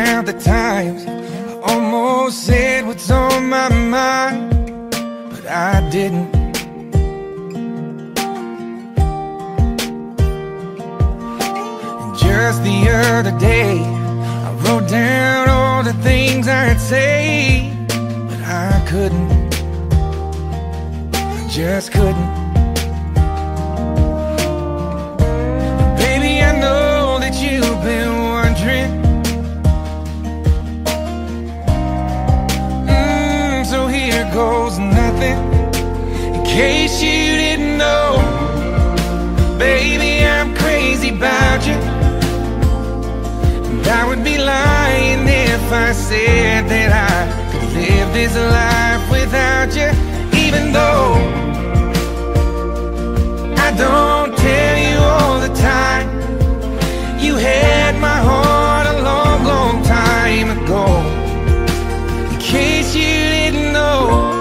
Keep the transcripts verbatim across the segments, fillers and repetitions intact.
count the times I almost said what's on my mind, but I didn't. And just the other day, I wrote down all the things I'd say, but I couldn't. I just couldn't. Baby, I know that you've been wondering. Mm, so here goes nothing. In case you didn't know, baby, I'm crazy about you. And I would be lying if I said that I could live this life without you. Even though I don't tell you all the time, you had my heart a long, long time ago. In case you didn't know,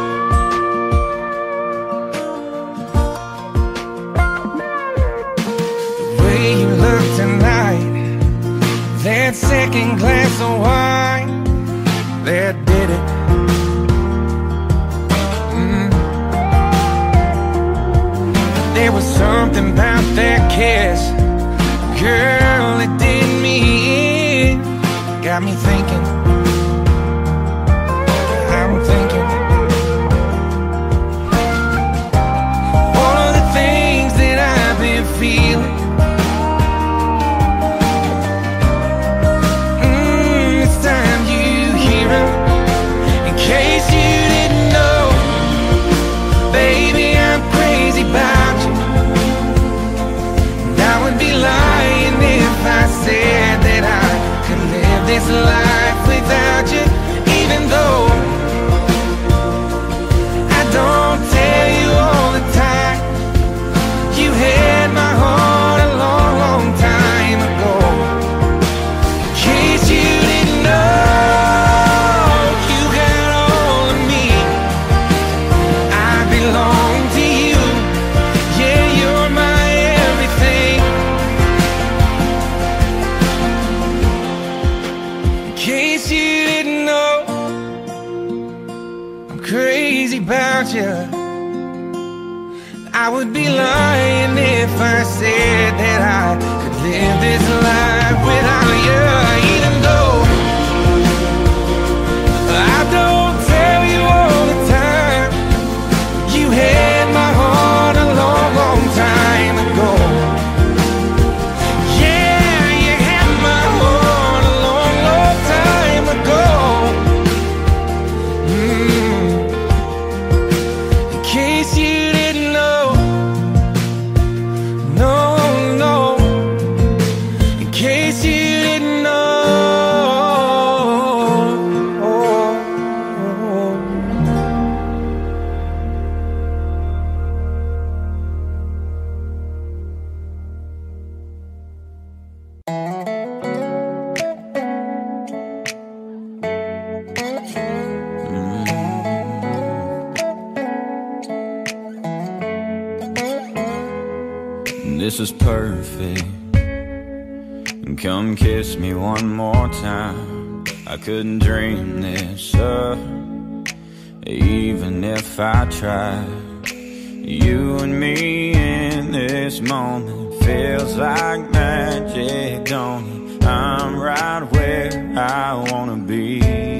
the way you look tonight, that second glass of wine, that did it. Mm. There was something about that kiss, girl, it did me in. Got me thinking, I'm thinking all of the things that I've been feeling. Mm, it's time you hear it. In case you didn't know, baby, I'm crazy about you. And I would be lying if I said that I could live this life without you. Even though I don't tell you all the time, you had my heart a long, long time ago. In case you didn't know, you got all of me. I belong to you. Yeah, you're my everything. In case you didn't know, I'm crazy about you. I would be lying if I said that I could live this life without you. Even though I don't tell you all the time, you had my heart a long, long time ago. Yeah, you had my heart a long, long time ago. Mm. In case you didn't know, no, no. In case you didn't know. This is perfect. Come kiss me one more time. I couldn't dream this up, even if I tried. You and me in this moment feels like magic, don't it? I'm right where I wanna be.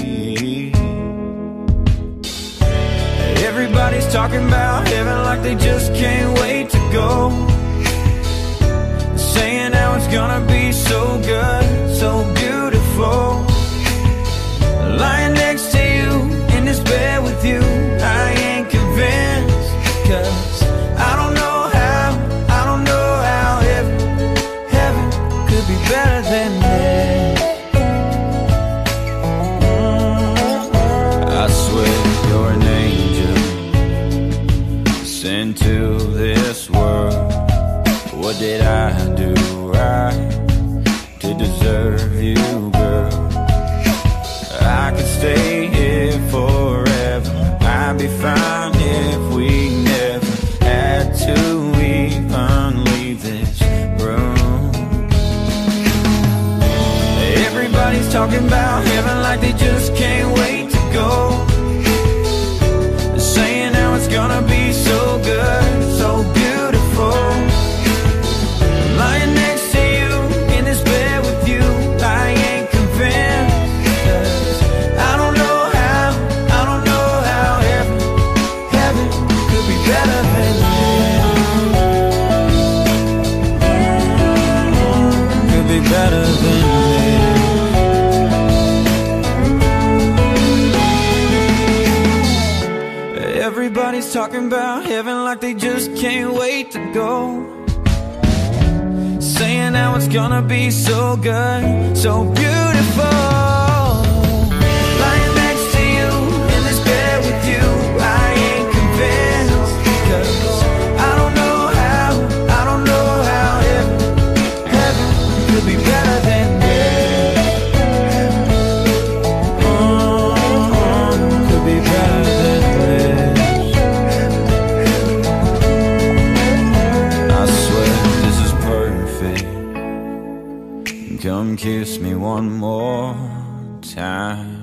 Everybody's talking about heaven like they just can't wait to go, saying how it's gonna be so good, so beautiful. Lying next to you, in this bed with you, I ain't convinced. Cause I don't know how, I don't know how heaven, heaven could be better than this. I swear you're an angel sent to this world. What did I do right to deserve you, girl? I could stay here forever. I'd be fine if we never had to even leave this room. Everybody's talking about heaven like they just can't wait to go. Saying how it's gonna be so good, so beautiful. Lying next to you in this bed with you, I ain't convinced. 'Cause I don't know how, I don't know how heaven, heaven could be better than this. Could be better than this. Everybody's talking about heaven like they just can't wait to go. Saying how it's gonna be so good, so beautiful. Lying next to you in this bed with you, I ain't convinced. 'Cause I don't know how, I don't know how heaven, heaven could be better than this. Oh, could be better than this. I swear this is perfect. Come kiss me one more time.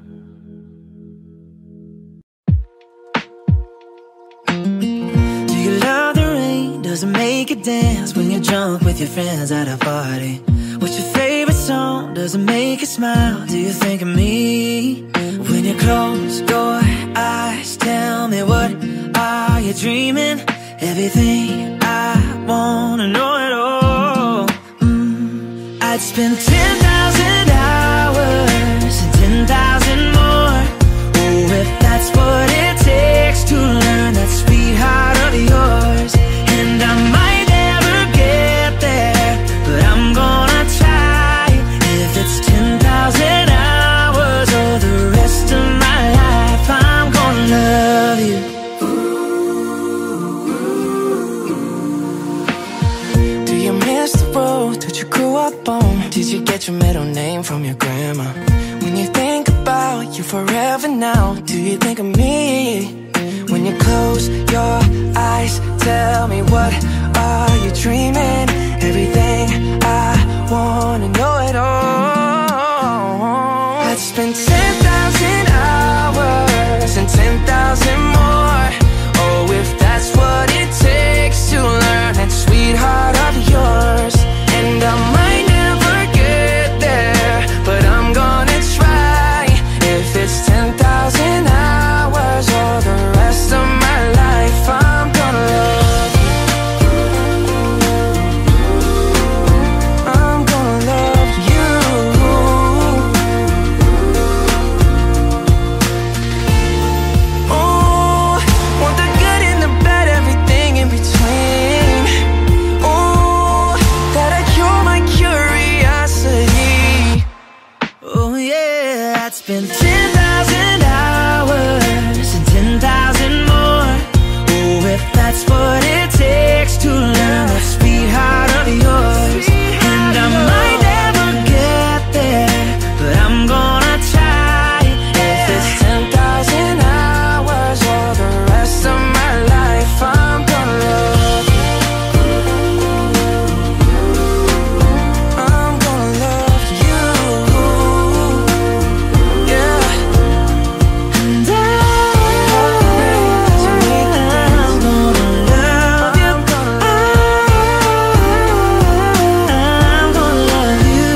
Do you love the rain? Does it make you dance when you're drunk with your friends at a party? What's your favorite song? Does it make you smile? Do you think of me? When you close your eyes, tell me, what are you dreaming? Everything I wanna know it all. mm, I'd spend ten thousand hours and ten thousand more. Oh, if that's what it takes to learn that sweetheart of yours. And I might never get there, but I'm gonna try. If it's ten thousand hours or the rest of my life, I'm gonna love you. Do you miss the road that you grew up on? Did you get your middle name from your grandma? When you think about you forever now, do you think of me? When you close your eyes, tell me, what are you dreaming? Everything I wanna know it all. I'd spend ten thousand hours and ten thousand more. Oh, if that's what it takes to learn that sweetheart of yours. And I might never get there, but I'm gonna try. If it's ten thousand hours or the rest of my life, I'm gonna love you. I'm gonna love you. Oh, want the good and the bad, everything in between. Oh, that'll cure my curiosity. Oh yeah, I'd spend ten thousand hours and ten thousand more. Oh, if that's what it takes to learn that sweetheart of yours. And I might never get there, but I'm gonna try. If it's ten thousand hours or the rest of my life, I'm gonna love you. I'm gonna love you. Yeah. And I, I'm gonna love you. I'm gonna love you.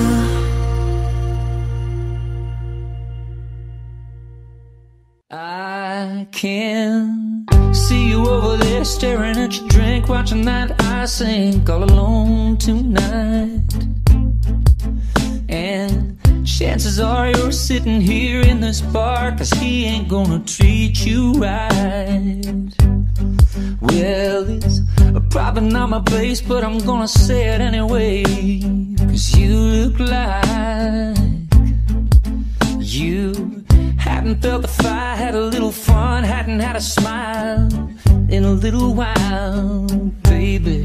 I can see you over there staring at your drink, watching that I sink all alone tonight. And chances are you're sitting here in this bar, 'cause he ain't gonna treat you right. Well, it's probably not my place, but I'm gonna say it anyway. 'Cause you look like you hadn't felt the fire, had a little fun, hadn't had a smile in a little while, baby.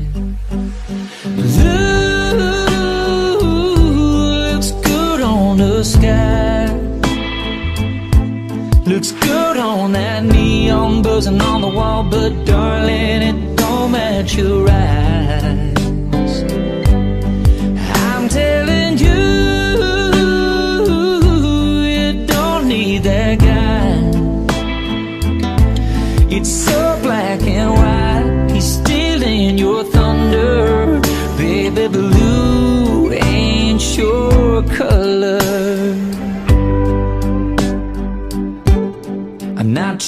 Looks good on the sky, looks good on that neon buzzing on the wall, but darling, it don't match your eyes. I'm telling you,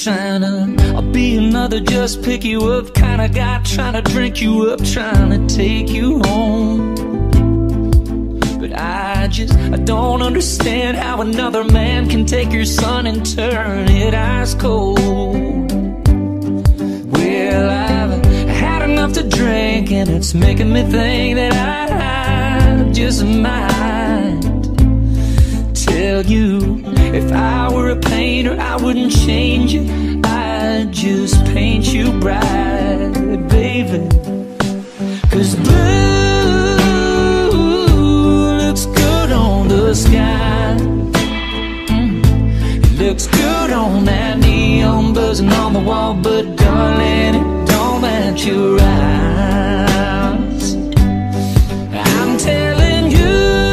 trying to, I'll be another just pick you up kind of guy, trying to drink you up, trying to take you home. But I just, I don't understand how another man can take your son and turn it ice cold. Well, I've had enough to drink, and it's making me think that I just might tell you, if I were a painter, I wouldn't change it, I'd just paint you bright, baby. 'Cause blue looks good on the sky, mm. It looks good on that neon buzzing on the wall, but darling, it don't match your eyes. I'm telling you,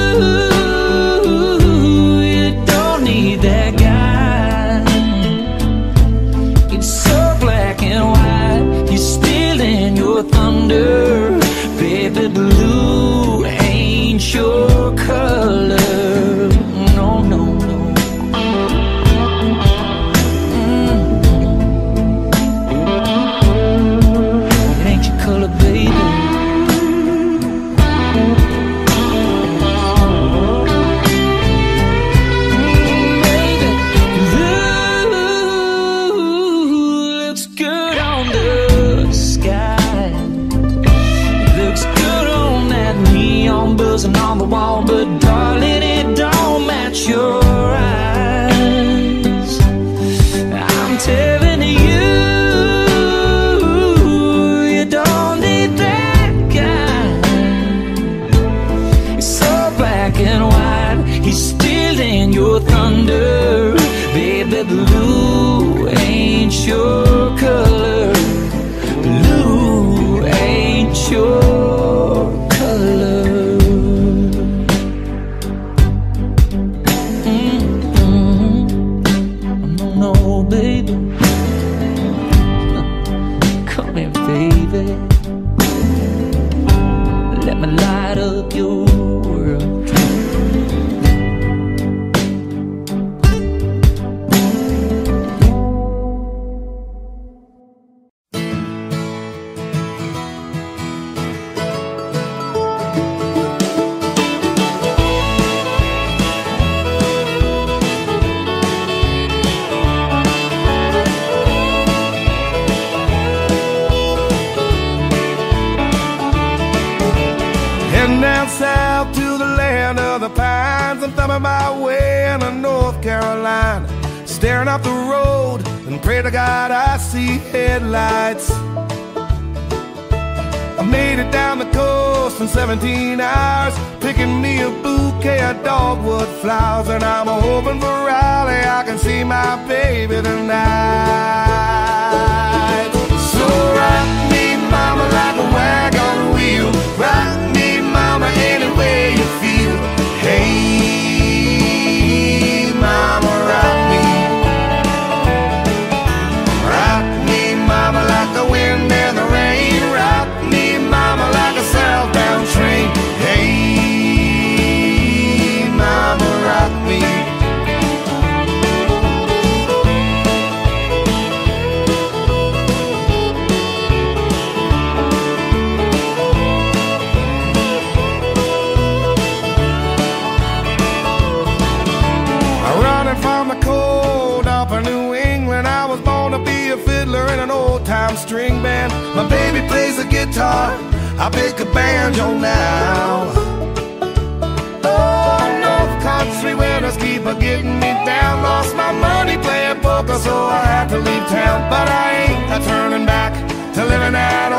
that guy, it's so black and white, you're stealing your thunder, baby. Blue ain't your color, no, no, no. Mm. It ain't your color, baby. Buzzing on the wall, but darling, it don't match your eyes. I'm telling you, you don't need that guy. It's so black and white, he's stealing your thunder, baby. Blue ain't your color, blue ain't your color. Baby, come here, baby. Let me light up your world. South to the land of the pines, I'm thumbing my way into North Carolina, staring up the road and pray to God I see headlights. I made it down the coast in seventeen hours, picking me a bouquet of dogwood flowers, and I'm hoping for Raleigh I can see my baby tonight. So rock me, mama, like a wagon wheel, rock me, mama, any way you feel. Hey, mama, rock me. Rock me, mama, like the wind and the rain. Rock me, mama, like a southbound train. Hey, mama, rock me. From the cold up in New England, I was born to be a fiddler in an old-time string band. My baby plays the guitar, I pick a banjo now. Oh, North Country winters keep a getting me down. Lost my money playing poker, so I had to leave town. But I ain't a turning back to living out